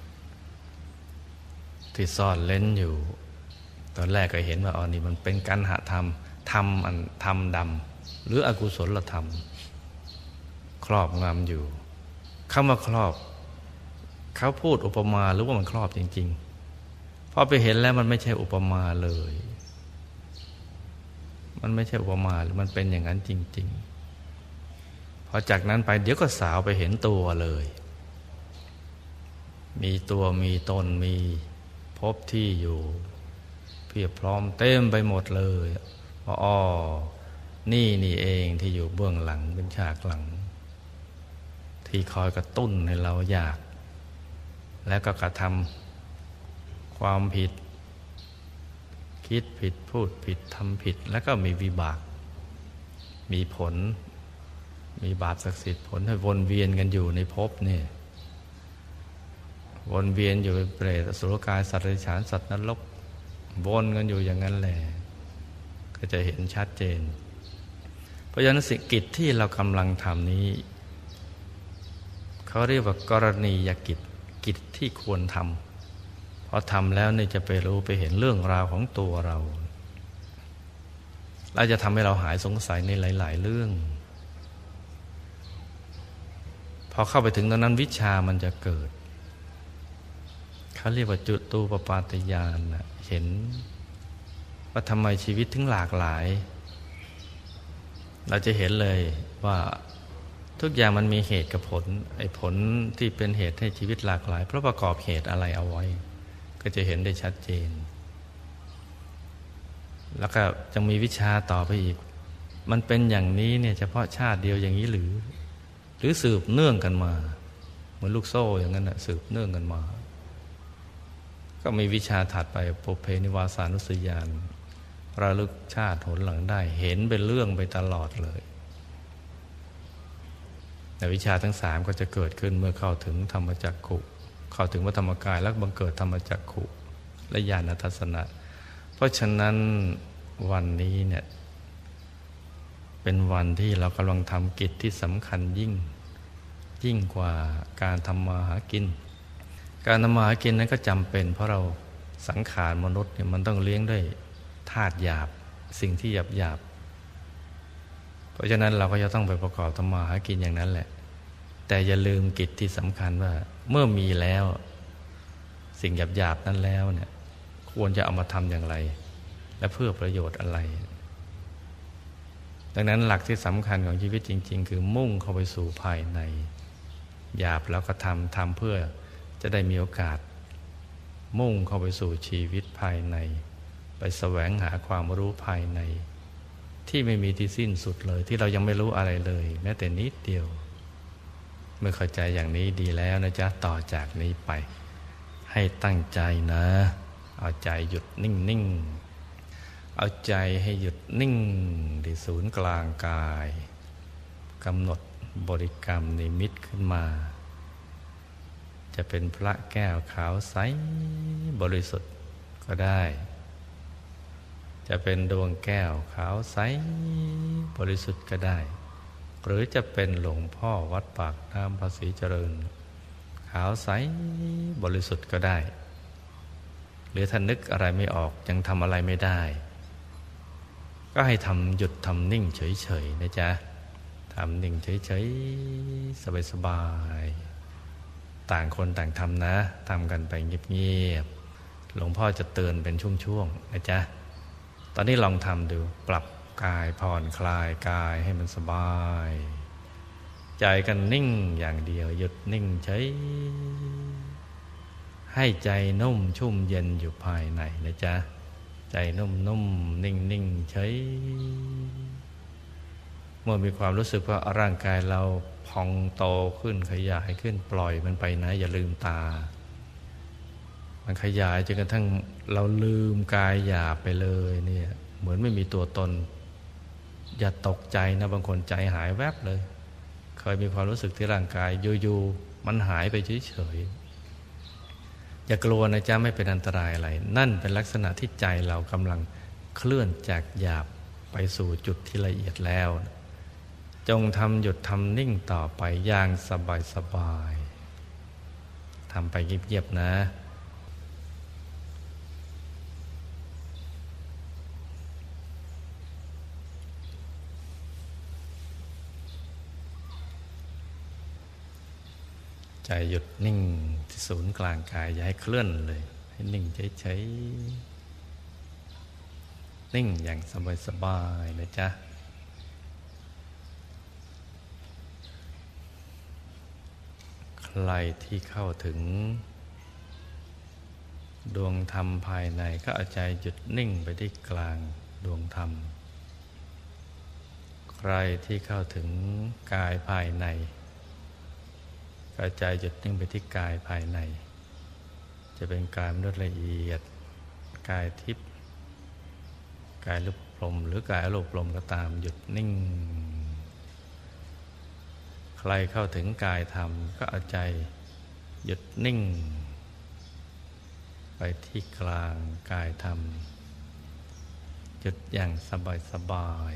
ที่ซ่อนเร้นอยู่ตอนแรกก็เห็นว่านี่มันเป็นกันหธรรมธรรมดำหรืออกุศลธรรมครอบงำอยู่คำว่าครอบเขาพูดอุปมาหรือว่ามันครอบจริงๆพอไปเห็นแล้วมันไม่ใช่อุปมาเลยมันไม่ใช่อุปมาหรือมันเป็นอย่างนั้นจริงๆพอจากนั้นไปเดี๋ยวก็สาวไปเห็นตัวเลยมีตัวมีตนมีพบที่อยู่เพียบพร้อมเต็มไปหมดเลยว่านี่เองที่อยู่เบื้องหลังเป็นฉากหลังที่คอยกระตุ้นให้เราอยากแล้วก็กระทำความผิดคิดผิดพูดผิดทำผิดแล้วก็มีวิบากมีผลมีบาปศักดิ์สิทธิ์ผลให้วนเวียนกันอยู่ในภพนี่วนเวียนอยู่เป็นเปรตอสุรกายสัตว์เดรัจฉานสัตว์นรกวนกันอยู่อย่างนั้นแหละก็จะเห็นชัดเจนเพราะฉะนั้นสิ่งกิจที่เรากำลังทำนี้เขาเรียกว่ากรณียกิจที่ควรทำพอทำแล้วนี่จะไปรู้ไปเห็นเรื่องราวของตัวเราจะทำให้เราหายสงสัยในหลายๆเรื่องพอเข้าไปถึงตรงนั้นวิชามันจะเกิดเขาเรียกว่าจุตูปปาตญาณเห็นว่าทำไมชีวิตถึงหลากหลายเราจะเห็นเลยว่าทุกอย่างมันมีเหตุกับผลไอ้ผลที่เป็นเหตุให้ชีวิตหลากหลายเพราะประกอบเหตุอะไรเอาไว้ก็จะเห็นได้ชัดเจนแล้วก็จะมีวิชาต่อไปอีกมันเป็นอย่างนี้เนี่ยเฉพาะชาติเดียวอย่างนี้หรือสืบเนื่องกันมาเหมือนลูกโซ่อย่างนั้นสืบเนื่องกันมาก็มีวิชาถัดไปปุเพนิวาสานุสติญาณระลึกชาติหนหลังได้เห็นเป็นเรื่องไปตลอดเลยแต่วิชาทั้งสามก็จะเกิดขึ้นเมื่อเข้าถึงธรรมจักขุเข้าถึงพระธรรมกายแล้วบังเกิดธรรมจักขุและญาณทัศนะเพราะฉะนั้นวันนี้เนี่ยเป็นวันที่เรากำลังทำกิจที่สำคัญยิ่งกว่าการทำมาหากินการทำมาหากินนั้นก็จำเป็นเพราะเราสังขารมนุษย์เนี่ยมันต้องเลี้ยงด้วยธาตุหยาบสิ่งที่หยาบเพราะฉะนั้นเราก็จะต้องไปประกอบทำมาหากินอย่างนั้นแหละแต่อย่าลืมกิจที่สำคัญว่าเมื่อมีแล้วสิ่งหยาบนั้นแล้วเนี่ยควรจะเอามาทำอย่างไรและเพื่อประโยชน์อะไรดังนั้นหลักที่สำคัญของชีวิตจริงๆคือมุ่งเข้าไปสู่ภายในหยาบแล้วก็ทำเพื่อจะได้มีโอกาสมุ่งเข้าไปสู่ชีวิตภายในไปแสวงหาความรู้ภายในที่ไม่มีที่สิ้นสุดเลยที่เรายังไม่รู้อะไรเลยแม้แต่นิดเดียวเมื่อเข้าใจอย่างนี้ดีแล้วนะจ๊ะต่อจากนี้ไปให้ตั้งใจนะเอาใจหยุดนิ่งๆเอาใจให้หยุดนิ่งที่ศูนย์กลางกายกำหนดบริกรรมนิมิตขึ้นมาจะเป็นพระแก้วขาวใสบริสุทธิ์ก็ได้จะเป็นดวงแก้วขาวใสบริสุทธิ์ก็ได้หรือจะเป็นหลวงพ่อวัดปากน้ำภาษีเจริญขาวใสบริสุทธิ์ก็ได้หรือถ้านึกอะไรไม่ออกยังทำอะไรไม่ได้ก็ให้หยุดทำนิ่งเฉยๆนะจ๊ะทำนิ่งเฉยๆสบายๆต่างคนต่างทำนะทำกันไปเงียบๆหลวงพ่อจะเตือนเป็นช่วงๆนะจ๊ะตอนนี้ลองทำดูปรับกายผ่อนคลายกายให้มันสบายใจกันนิ่งอย่างเดียวหยุดนิ่งเฉยให้ใจนุ่มชุ่มเย็นอยู่ภายในนะจ๊ะใจนุ่มๆนิ่งๆเฉยเมื่อมีความรู้สึกว่าร่างกายเราพองโตขึ้นขยายขึ้นปล่อยมันไปนะอย่าลืมตามันขยายจนกระทั่งเราลืมกายหยาบไปเลยเนี่ยเหมือนไม่มีตัวตนอย่าตกใจนะบางคนใจหายแวบเลยเคยมีความรู้สึกที่ร่างกายอยู่ๆมันหายไปเฉยๆอย่ากลัวนะจ๊ะไม่เป็นอันตรายอะไรนั่นเป็นลักษณะที่ใจเรากำลังเคลื่อนจากหยาบไปสู่จุดที่ละเอียดแล้วจงทำหยุดทำนิ่งต่อไปอย่างสบายๆทำไปเงียบๆนะใจหยุดนิ่งที่ศูนย์กลางกายอย่าให้เคลื่อนเลยให้นิ่งเฉยๆนิ่งอย่างสบายๆนะจ๊ะใครที่เข้าถึงดวงธรรมภายในก็เอาใจหยุดนิ่งไปที่กลางดวงธรรมใครที่เข้าถึงกายภายในกายใจหยุดนิ่งไปที่กายภายในจะเป็นกายมนุษย์ละเอียดกายทิพย์กายรูปพรหมหรือกายอรูปพรหมก็ตามหยุดนิ่งใครเข้าถึงกายธรรมก็เอาใจหยุดนิ่งไปที่กลางกายธรรมหยุดอย่างสบาย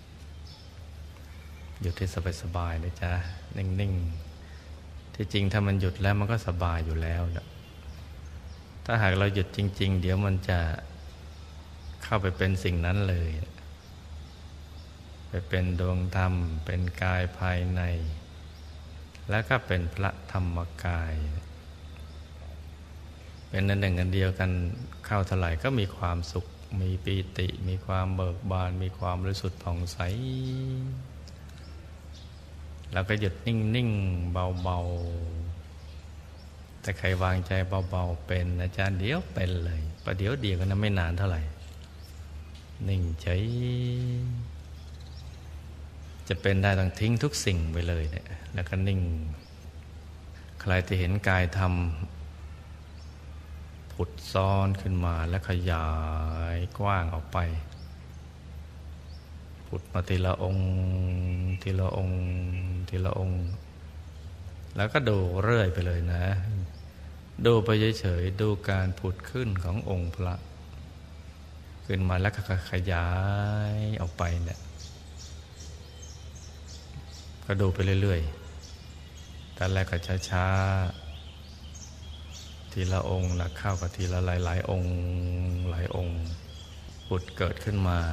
ๆหยุดให้สบายๆนะจ๊ะนิ่งๆที่จริงถ้ามันหยุดแล้วมันก็สบายอยู่แล้วนะถ้าหากเราหยุดจริงๆเดี๋ยวมันจะเข้าไปเป็นสิ่งนั้นเลยไปเป็นดวงธรรมเป็นกายภายในแล้วก็เป็นพระธรรมกายเป็นอันหนึ่งอันเดียวกันเข้าเท่าไหร่ก็มีความสุขมีปีติมีความเบิกบานมีความบริสุทธิ์ผ่องใสแล้วก็หยุดนิ่งๆเบาๆแต่ใครวางใจเบาๆเป็นอาจารย์เดี๋ยวเป็นเลยประเดี๋ยวเดียวกันนะไม่นานเท่าไหร่นิ่งเฉยจะเป็นได้ต้องทิ้งทุกสิ่งไปเลยเนี่ยแล้วก็นิ่งใครที่เห็นกายธรรมผุดซ้อนขึ้นมาและขยายกว้างออกไปผุดมาทีละองค์ทีละองค์ทีละองค์แล้วก็ดูเรื่อยไปเลยนะดูไปเฉยๆดูการผุดขึ้นขององค์พระขึ้นมาแล้วก็ขยายออกไปเนี่ยก็ดูไปเรื่อยๆตอนแรกก็ช้าๆทีละองค์แล้วเข้ากับทีละหลายๆองค์หลายองค์ผุดเกิดขึ้นมา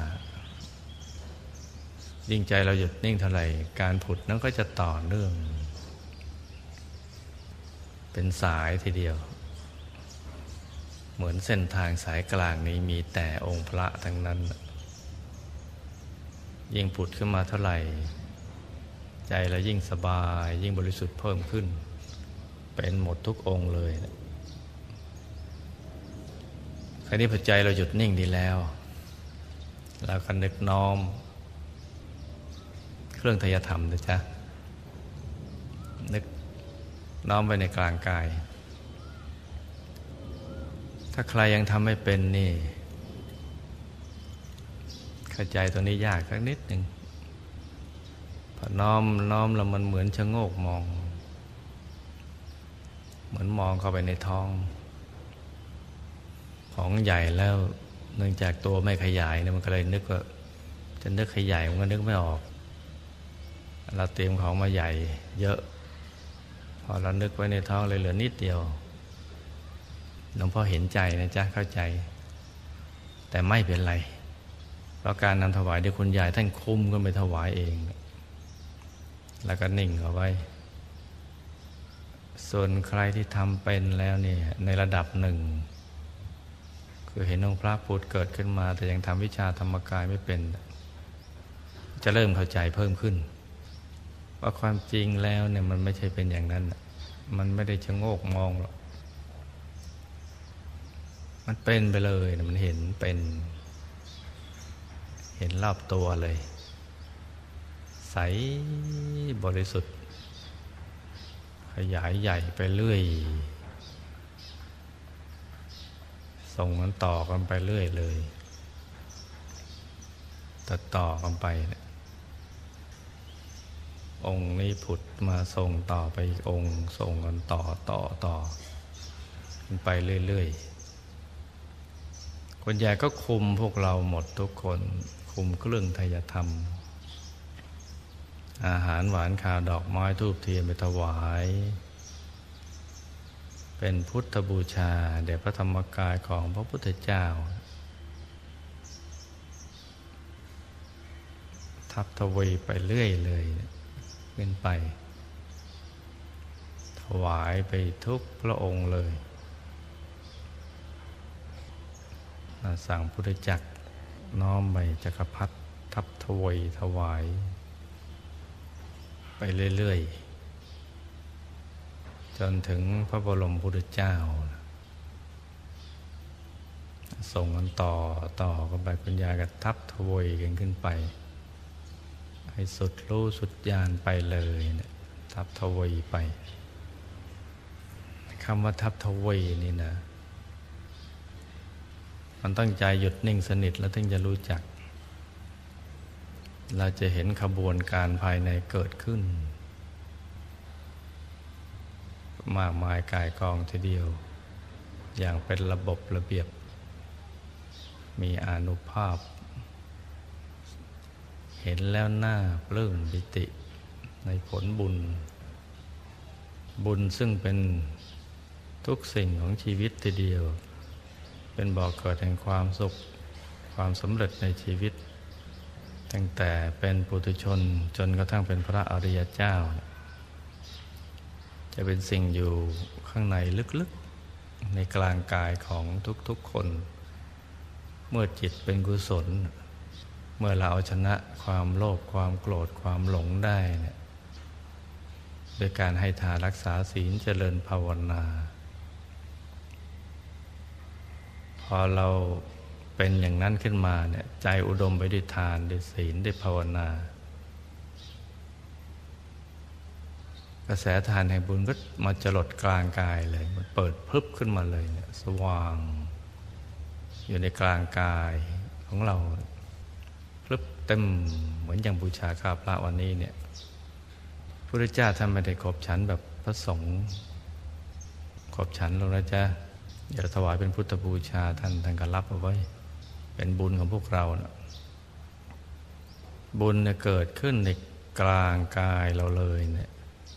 ยิ่งใจเราหยุดนิ่งเท่าไหร่การผุดนั้นก็จะต่อเนื่องเป็นสายทีเดียวเหมือนเส้นทางสายกลางนี้มีแต่องค์พระทั้งนั้นยิ่งผุดขึ้นมาเท่าไหร่ใจเรายิ่งสบายยิ่งบริสุทธิ์เพิ่มขึ้นเป็นหมดทุกองค์เลยคราวนี้พอใจเราหยุดนิ่งดีแล้วเราก็นึกน้อมเครื่องไตรธรรมนะจ๊ะนึกน้อมไปในกลางกายถ้าใครยังทำไม่เป็นนี่เข้าใจตัวนี้ยากสักนิดหนึ่งพอน้อมแล้วมันเหมือนชะโงกมองเหมือนมองเข้าไปในท้องของใหญ่แล้วเนื่องจากตัวไม่ขยายเนี่ยมันก็เลยนึกว่าจะนึกขยายมันก็นึกไม่ออกเราเตรียมของมาใหญ่เยอะพอเรานึกไว้ในท้องเลยเหลือนิดเดียวหลวงพ่อเห็นใจนะจ๊ะเข้าใจแต่ไม่เป็นไรเพราะการนำถวายที่คุณยายท่านคุมก็ไปถวายเองแล้วก็นิ่งเอาไว้ส่วนใครที่ทำเป็นแล้วเนี่ยในระดับหนึ่งคือเห็นองค์พระพุทธเกิดขึ้นมาแต่ยังทำวิชาธรรมกายไม่เป็นจะเริ่มเข้าใจเพิ่มขึ้นว่าความจริงแล้วเนี่ยมันไม่ใช่เป็นอย่างนั้นมันไม่ได้ชะโงกมองหรอกมันเป็นไปเลยนะมันเห็นเป็นเห็นรอบตัวเลยใสบริสุทธิ์ขยายใหญ่ไปเรื่อยส่งมันต่อกันไปเรื่อยเลยต่อกันไปเนี่ยองค์นี้ผุดมาส่งต่อไปอีกองค์ส่งกันต่อกันไปเรื่อยๆคนใหญ่ก็คุมพวกเราหมดทุกคนคุมเครื่องไตรธรรมอาหารหวานข้าวดอกไม้ธูปเทียนไปถวายเป็นพุทธบูชาแด่พระธรรมกายของพระพุทธเจ้าทับทวีไปเรื่อยเลยขึ้นไปถวายไปทุกพระองค์เลยสั่งพุทธจักรน้อมไปจักรพรรดิทับทวีถวายไปเรื่อยๆจนถึงพระบรมพุทธเจ้าส่งกันต่อกันไปคุณยายก็ทับทวีกันขึ้นไปให้สุดรู้สุดญาณไปเลยเนี่ยทับทวีไปคำว่าทับทวีนี่นะมันตั้งใจหยุดนิ่งสนิทแล้วถึงจะรู้จักเราจะเห็นขบวนการภายในเกิดขึ้นมากมายกายกองทีเดียวอย่างเป็นระบบระเบียบมีอานุภาพเห็นแล้วน่าปลื้มปิติในผลบุญซึ่งเป็นทุกสิ่งของชีวิตทีเดียวเป็นบ่อกเกิดแห่งความสุขความสำเร็จในชีวิตตั้งแต่เป็นปุถุชนจนกระทั่งเป็นพระอริยเจ้าจะเป็นสิ่งอยู่ข้างในลึกๆในกลางกายของทุกๆคนเมื่อจิตเป็นกุศลเมื่อเราเอาชนะความโลภความโกรธความหลงได้เนี่ยโดยการให้ทานรักษาศีลเจริญภาวนาพอเราเป็นอย่างนั้นขึ้นมาเนี่ยใจอุดมไปด้วยทานด้วยศีลด้วยภาวนากระแสทานแห่งบุญก็มาจรดกลางกายเลยมันเปิดพรึบขึ้นมาเลยเนี่ยสว่างอยู่ในกลางกายของเราพรึบเต็มเหมือนอย่างบูชาข้าพระวันนี้เนี่ยพระพุทธเจ้าท่านไม่ได้ขบฉันแบบพระสงฆ์ขบฉันหรอกนะจ๊ะอย่าถวายเป็นพุทธบูชาท่านก็รับเอาไว้เป็นบุญของพวกเรานะบุญเนี่ยเกิดขึ้นในกลางกายเราเลยเนี่ย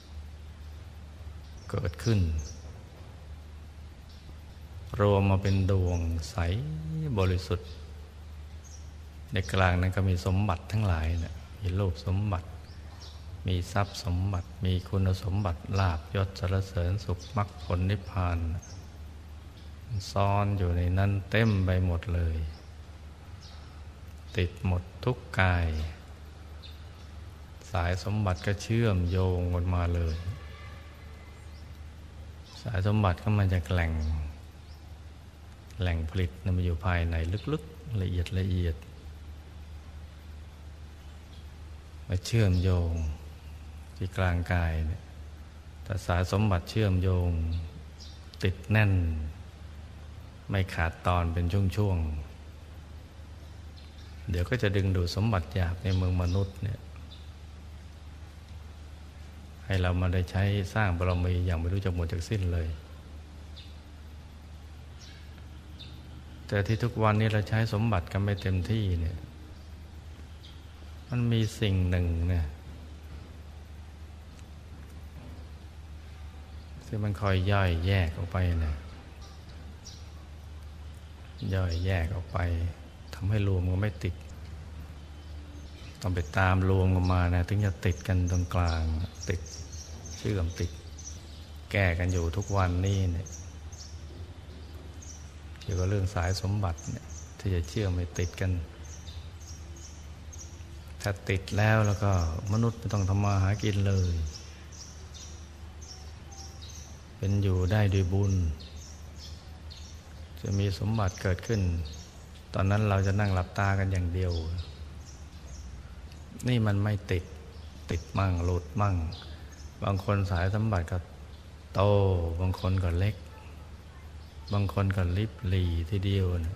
เกิดขึ้นรวมมาเป็นดวงใสบริสุทธิ์ในกลางนั้นก็มีสมบัติทั้งหลายเนี่ยมีโลภสมบัติมีทรัพย์สมบัติมีคุณสมบัติลาภยศสรรเสริญสุขมรรคผลนิพพานซ่อนอยู่ในนั้นเต็มไปหมดเลยติดหมดทุกกายสายสมบัติก็เชื่อมโยงกันมาเลยสายสมบัติก็มาจากแหล่งผลิตมันอยู่ภายในลึกๆละเอียดมาเชื่อมโยงที่กลางกายเนี่ยแต่สายสมบัติเชื่อมโยงติดแน่นไม่ขาดตอนเป็นช่วงๆเดี๋ยวก็จะดึงดูดสมบัติหยาบในเมืองมนุษย์เนี่ยให้เรามาได้ใช้สร้างบารมีอย่างไม่รู้จักหมดจักสิ้นเลยแต่ที่ทุกวันนี้เราใช้สมบัติกันไม่เต็มที่เนี่ยมันมีสิ่งหนึ่งเนี่ยที่มันคอยย่อยแยกออกไปนะย่อยแยกออกไปทำให้รวมก็ไม่ติดต้องไปตามรวมกันมานะถึงจะติดกันตรงกลางติดเชื่อมติดแก้กันอยู่ทุกวันนี้เนี่ยเกี่ยวกับเรื่องสายสมบัติเนี่ยที่จะเชื่อมไม่ติดกันถ้าติดแล้วก็มนุษย์ไม่ต้องทำมาหากินเลยเป็นอยู่ได้ด้วยบุญจะมีสมบัติเกิดขึ้นตอนนั้นเราจะนั่งหลับตากันอย่างเดียวนี่มันไม่ติดมั่งหลุดมั่งบางคนสายสมบัติก็โตบางคนก็เล็กบางคนก็ลิบหลีทีเดียวนะ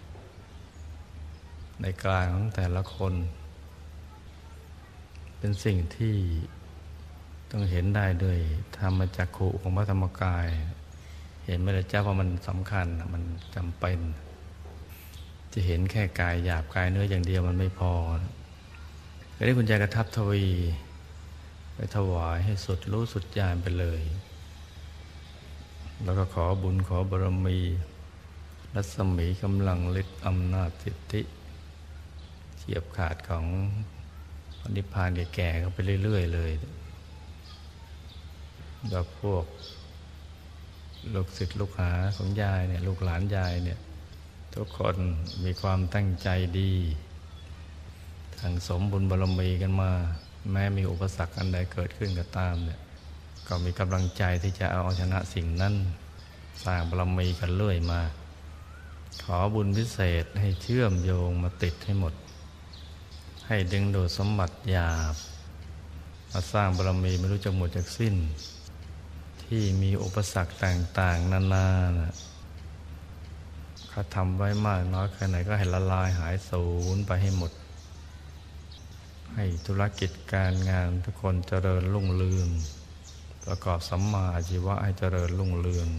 ในกลางของแต่ละคนเป็นสิ่งที่ต้องเห็นได้ด้วยธรรมจักขุของพระธรรมกายเห็นไหมล่ะเจ้าว่ามันสำคัญมันจำเป็นจะเห็นแค่กายหยาบกายเนื้ออย่างเดียวมันไม่พอก็ได้คุณยายกระทับทวีไปถวายให้สุดรู้สุดญาณไปเลยแล้วก็ขอบุญขอบารมีรัศมีกำลังฤทธิ์อำนาจสิทธิเฉียบขาดของนิพพานแก่ๆก็ไปเรื่อยๆเลยแบบพวกลูกศิษย์ลูกหาของยายเนี่ยลูกหลานยายเนี่ยทุกคนมีความตั้งใจดีสั่งสมบุญบารมีกันมาแม้มีอุปสรรคอันใดเกิดขึ้นก็ตามเนี่ยก็มีกำลังใจที่จะเอาชนะสิ่งนั้นสร้างบารมีกันเรื่อยมาขอบุญพิเศษให้เชื่อมโยงมาติดให้หมดให้ดึงดูดสมบัติหยาบมาสร้างบารมีไม่รู้จักหมดจักสิ้นที่มีอุปสรรคต่างๆนานาเขาทำไว้มากน้อยแค่ไหนก็ให้ละลายหายสูญไปให้หมดให้ธุรกิจการงานทุกคนเจริญรุ่งเรืองประกอบสัมมาอาชีวะให้เจริญรุ่งเรือง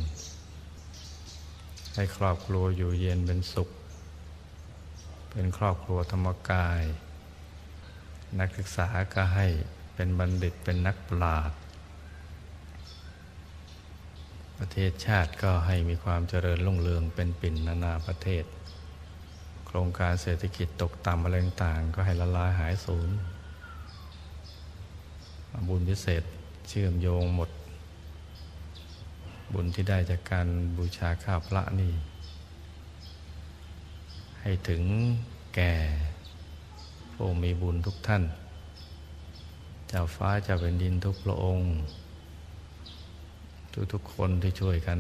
ให้ครอบครัวอยู่เย็นเป็นสุขเป็นครอบครัวธรรมกายนักศึกษาก็ให้เป็นบัณฑิตเป็นนักปราชญ์ประเทศชาติก็ให้มีความเจริญรุ่งเรืองเป็นปิ่นนานาประเทศโครงการเศรษฐกิจตกต่ำอะไรต่างก็ให้ละลายหายสูญบุญพิเศษเชื่อมโยงหมดบุญที่ได้จากการบูชาข้าวพระนี่ให้ถึงแก่ผู้มีบุญทุกท่านเจ้าฟ้าเจ้าแผ่นดินทุกพระองค์ทุกคนที่ช่วยกัน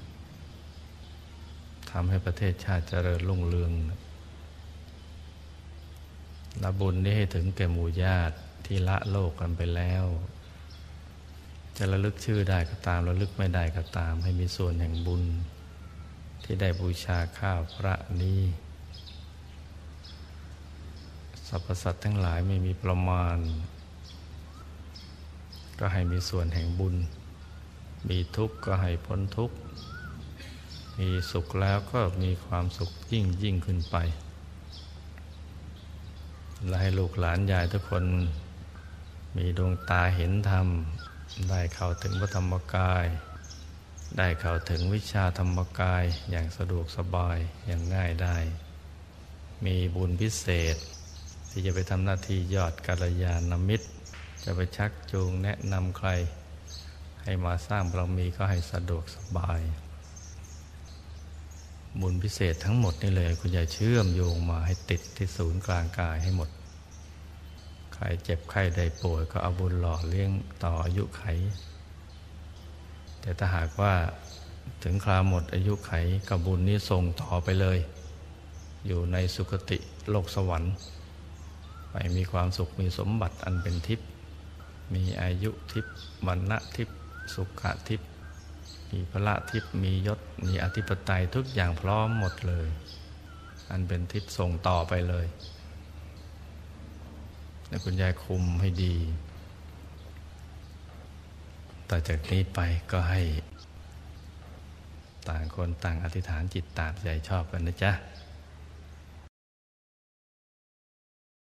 ทำให้ประเทศชาติเจริญรุ่งเรืองและบุญนี้ให้ถึงแก่หมู่ญาติที่ละโลกกันไปแล้วจะระลึกชื่อได้ก็ตามระลึกไม่ได้ก็ตามให้มีส่วนแห่งบุญที่ได้บูชาข้าวพระนี้สรรพสัตว์ทั้งหลายไม่มีประมาณก็ให้มีส่วนแห่งบุญมีทุกข์ก็ให้พ้นทุกข์มีสุขแล้วก็มีความสุขยิ่งขึ้นไปและให้ลูกหลานยายทุกคนมีดวงตาเห็นธรรมได้เข้าถึงพระธรรมกายได้เข้าถึงวิชาธรรมกายอย่างสะดวกสบายอย่างง่ายได้มีบุญพิเศษที่จะไปทำหน้าที่ยอดกัลยาณมิตรจะไปชักจูงแนะนำใครให้มาสร้างบารมีก็ให้สะดวกสบายบุญพิเศษทั้งหมดนี่เลยคุณยายเชื่อมโยงมาให้ติดที่ศูนย์กลางกายให้หมดใครเจ็บไข้ได้ป่วยก็เอาบุญหล่อเลี้ยงต่ออายุไขแต่ถ้าหากว่าถึงคราวหมดอายุไขกับบุญนี้ส่งต่อไปเลยอยู่ในสุคติโลกสวรรค์ไปมีความสุขมีสมบัติอันเป็นทิพย์มีอายุทิพย์วรรณะทิพย์สุขทิพย์มีพละทิพย์มียศมีอธิปไตยทุกอย่างพร้อมหมดเลยอันเป็นทิพย์ส่งต่อไปเลยแล้วคุณยายคุมให้ดีต่อจากนี้ไปก็ให้ต่างคนต่างอธิษฐานจิตตามใจชอบกันนะจ๊ะ